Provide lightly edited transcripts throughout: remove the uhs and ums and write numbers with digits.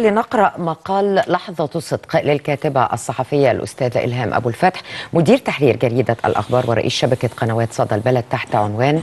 لنقرأ مقال لحظة صدق للكاتبة الصحفية الأستاذة إلهام أبو الفتح، مدير تحرير جريدة الأخبار ورئيس شبكة قنوات صدى البلد، تحت عنوان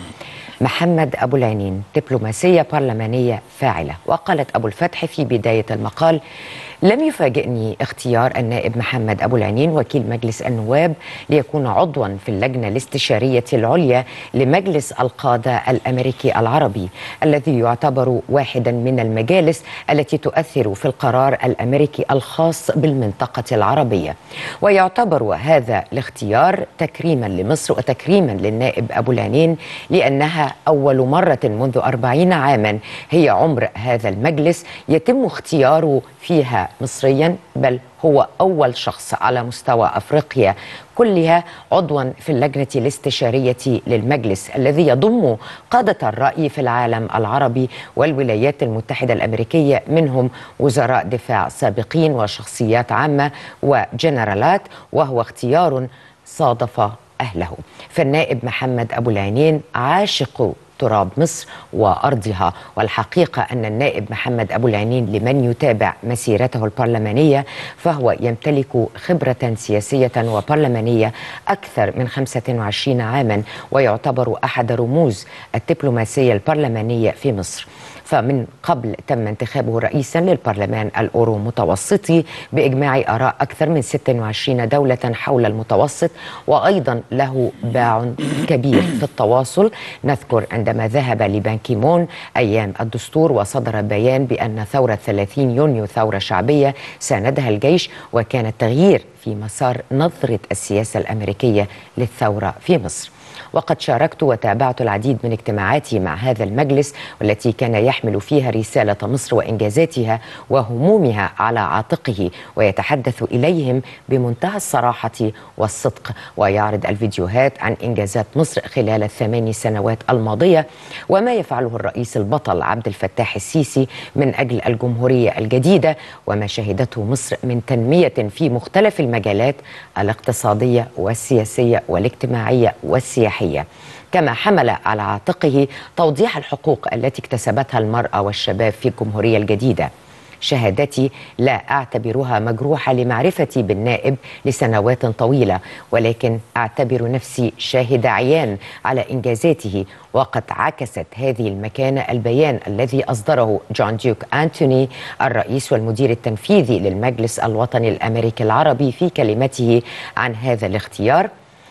محمد أبو العنين دبلوماسية برلمانية فاعلة. وقالت أبو الفتح في بداية المقال: لم يفاجئني اختيار النائب محمد أبو العنين وكيل مجلس النواب ليكون عضوا في اللجنة الاستشارية العليا لمجلس القادة الأمريكي العربي، الذي يعتبر واحدا من المجالس التي تؤثر في القرار الأمريكي الخاص بالمنطقة العربية. ويعتبر هذا الاختيار تكريما لمصر وتكريما للنائب أبو العنين، لأنها أول مرة منذ 40 عاما هي عمر هذا المجلس يتم اختياره فيها مصريا، بل هو أول شخص على مستوى أفريقيا كلها عضوا في اللجنة الاستشارية للمجلس، الذي يضم قادة الرأي في العالم العربي والولايات المتحدة الأمريكية، منهم وزراء دفاع سابقين وشخصيات عامة وجنرالات، وهو اختيار صادف أهله. فالنائب محمد أبو العنين عاشق تراب مصر وأرضها، والحقيقة أن النائب محمد أبو العنين لمن يتابع مسيرته البرلمانية فهو يمتلك خبرة سياسية وبرلمانية أكثر من 25 عاما، ويعتبر أحد رموز الدبلوماسية البرلمانية في مصر. فمن قبل تم انتخابه رئيسا للبرلمان الأورو متوسطي بإجماع آراء أكثر من 26 دولة حول المتوسط، وأيضا له باع كبير في التواصل. نذكر عندما ذهب لبان كيمون أيام الدستور وصدر بيان بأن ثورة 30 يونيو ثورة شعبية ساندها الجيش، وكان التغيير في مسار نظرة السياسة الأمريكية للثورة في مصر. وقد شاركت وتابعت العديد من اجتماعاتي مع هذا المجلس، والتي كان يحمل فيها رسالة مصر وإنجازاتها وهمومها على عاتقه، ويتحدث إليهم بمنتهى الصراحة والصدق، ويعرض الفيديوهات عن إنجازات مصر خلال ال8 سنوات الماضية، وما يفعله الرئيس البطل عبد الفتاح السيسي من أجل الجمهورية الجديدة، وما شهدته مصر من تنمية في مختلف المجالات الاقتصادية والسياسية والاجتماعية والسياحية. كما حمل على عاتقه توضيح الحقوق التي اكتسبتها المرأة والشباب في الجمهورية الجديدة. شهادتي لا أعتبرها مجروحة لمعرفتي بالنائب لسنوات طويلة، ولكن أعتبر نفسي شاهد عيان على إنجازاته. وقد عكست هذه المكانة البيان الذي أصدره جون ديوك أنتوني الرئيس والمدير التنفيذي للمجلس الوطني الأمريكي العربي في كلمته عن هذا الاختيار: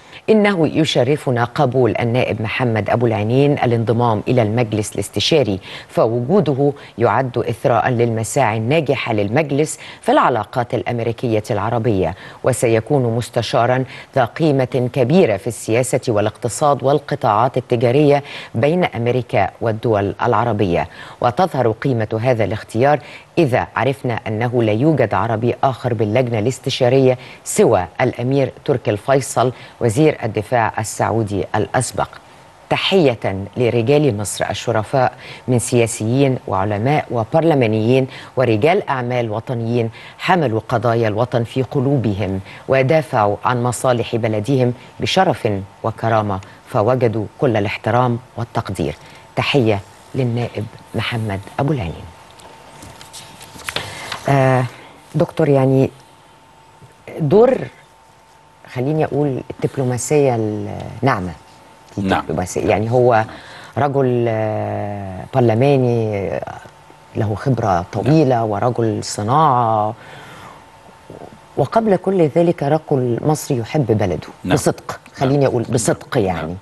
إنه يشرفنا قبول النائب محمد أبو العنين الانضمام إلى المجلس الاستشاري، فوجوده يعد إثراء للمساعي الناجحة للمجلس في العلاقات الأمريكية العربية، وسيكون مستشارا ذا قيمة كبيرة في السياسة والاقتصاد والقطاعات التجارية بين أمريكا والدول العربية. وتظهر قيمة هذا الاختيار إذا عرفنا أنه لا يوجد عربي آخر باللجنة الاستشارية سوى الأمير تركي الفيصل وزير الدفاع السعودي الأسبق. تحية لرجال مصر الشرفاء من سياسيين وعلماء وبرلمانيين ورجال أعمال وطنيين حملوا قضايا الوطن في قلوبهم ودافعوا عن مصالح بلدهم بشرف وكرامة، فوجدوا كل الاحترام والتقدير. تحية للنائب محمد أبو العنين. دكتور، يعني دور، خليني أقول الدبلوماسية الناعمة، الدبلوماسية يعني هو رجل برلماني له خبرة طويلة ورجل صناعة، وقبل كل ذلك رجل مصري يحب بلده بصدق، خليني أقول بصدق يعني.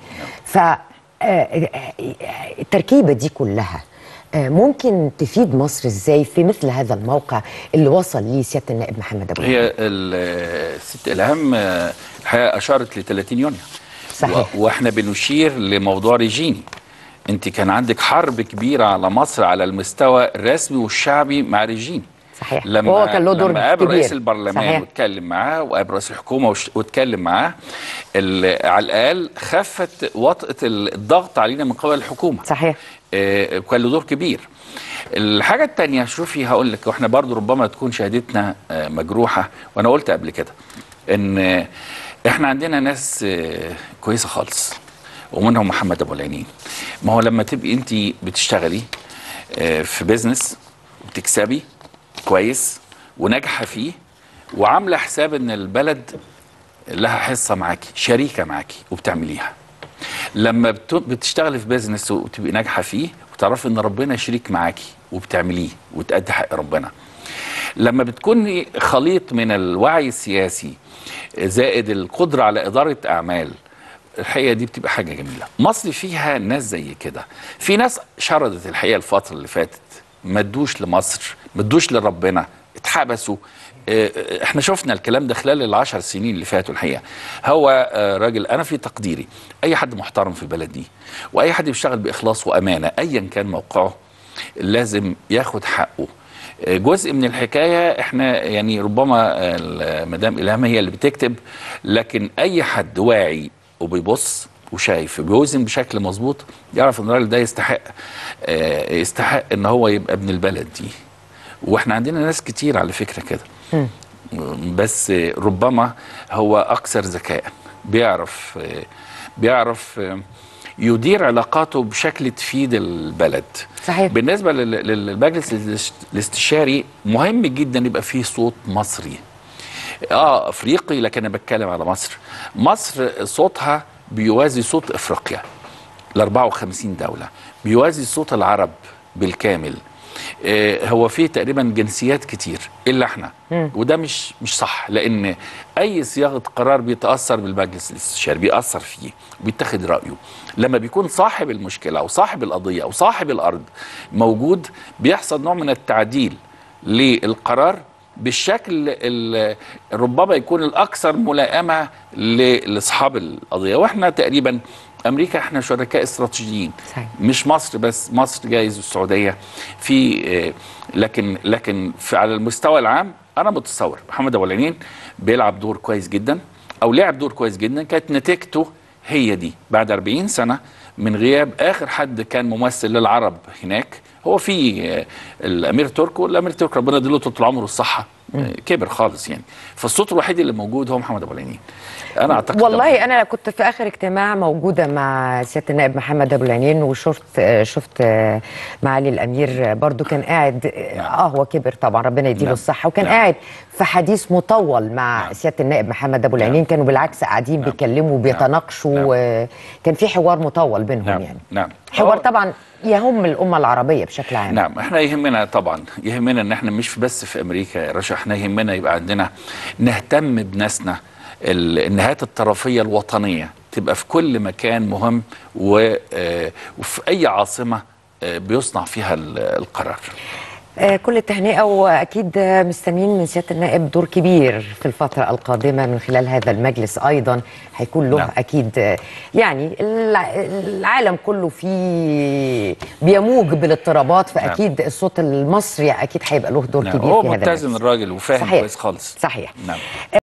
فالتركيبة دي كلها ممكن تفيد مصر ازاي في مثل هذا الموقع اللي وصل ليه سياده النائب محمد ابو العنين؟ هي الست الهام الحقيقه اشارت ل 30 يونيو صحيح، واحنا بنشير لموضوع ريجيني. انت كان عندك حرب كبيره على مصر على المستوى الرسمي والشعبي مع ريجيني. صحيح، وهو كان له دور لما قابل كبير. رئيس البرلمان واتكلم معاه، وقابل رئيس الحكومه واتكلم معاه، على الاقل خفت وطأة الضغط علينا من قبل الحكومه. صحيح، كان له دور كبير. الحاجه الثانيه، شوفي هقول لك، واحنا برضو ربما تكون شهادتنا مجروحه، وانا قلت قبل كده ان احنا عندنا ناس كويسه خالص، ومنهم محمد ابو العنين. ما هو لما تبقي انت بتشتغلي في بيزنس وبتكسبي كويس وناجحه فيه، وعامله حساب ان البلد لها حصه معاكي، شريكه معاكي وبتعمليها. لما بتشتغلي في بيزنس وتبقي ناجحه فيه وتعرفي ان ربنا شريك معاكي وبتعمليه وتأدي حق ربنا. لما بتكوني خليط من الوعي السياسي زائد القدره على اداره اعمال، الحقيقه دي بتبقى حاجه جميله. مصر فيها ناس زي كده، في ناس شردت الحقيقه الفتره اللي فاتت، ما ادوش لمصر، ما ادوش لربنا، اتحبسوا. احنا شفنا الكلام ده خلال ال10 سنين اللي فاتوا. الحقيقه هو راجل، انا في تقديري اي حد محترم في البلد دي واي حد بيشتغل باخلاص وامانه ايا كان موقعه لازم ياخد حقه. جزء من الحكايه احنا يعني ربما مدام إلهام هي اللي بتكتب، لكن اي حد واعي وبيبص وشايف وبيوزن بشكل مظبوط يعرف ان الراجل ده يستحق ان هو يبقى ابن البلد دي. واحنا عندنا ناس كتير على فكره كده، بس ربما هو اكثر ذكاء، بيعرف يدير علاقاته بشكل تفيد البلد. صحيح. بالنسبه للمجلس الاستشاري مهم جدا يبقى فيه صوت مصري، افريقي، لكن انا بتكلم على مصر. مصر صوتها بيوازي صوت افريقيا ال 54 دوله، بيوازي صوت العرب بالكامل. هو فيه تقريبا جنسيات كتير الا احنا، وده مش صح، لان اي صياغه قرار بيتاثر بالمجلس الاستشاري، بيأثر فيه وبيتخذ رايه. لما بيكون صاحب المشكله او صاحب القضيه او صاحب الارض موجود بيحصل نوع من التعديل للقرار بالشكل ربما يكون الاكثر ملائمه لاصحاب القضيه. واحنا تقريبا امريكا احنا شركاء استراتيجيين، مش مصر بس، مصر جايز والسعوديه في لكن على المستوى العام انا متصور محمد ابو العينين بيلعب دور كويس جدا، او لعب دور كويس جدا. كانت نتيجته هي دي بعد 40 سنه من غياب اخر حد كان ممثل للعرب هناك هو في الامير تركي، والامير تركي ربنا يديله طول عمره الصحه كبر خالص يعني، فالصوت الوحيد اللي موجود هو محمد ابو العينين. انا اعتقد والله انا كنت في اخر اجتماع موجوده مع سياده النائب محمد ابو العينين، شفت معالي الامير برضو كان قاعد. هو كبر طبعا ربنا يديله الصحه، وكان قاعد في حديث مطول مع سياده النائب محمد ابو العينين. كانوا بالعكس قاعدين بيتكلموا وبيتناقشوا، وكان في حوار مطول بينهم يعني. حوار طبعا يهم الامه العربيه بشكل عام. نعم، احنا يهمنا طبعا، يهمنا ان احنا مش بس في امريكا يا رشا، احنا يهمنا يبقى عندنا نهتم بناسنا. النهايات الطرفيه الوطنيه تبقى في كل مكان مهم، وفي اي عاصمه بيصنع فيها القرار. كل التهنئة، وأكيد مستنيين من سيادة النائب دور كبير في الفترة القادمة من خلال هذا المجلس. أيضا هيكون له أكيد يعني العالم كله فيه بيموج بالاضطرابات، فأكيد الصوت المصري أكيد هيبقى له دور كبير في هذا المجلس. هو متزن الراجل وفاهم كويس خالص. صحيح.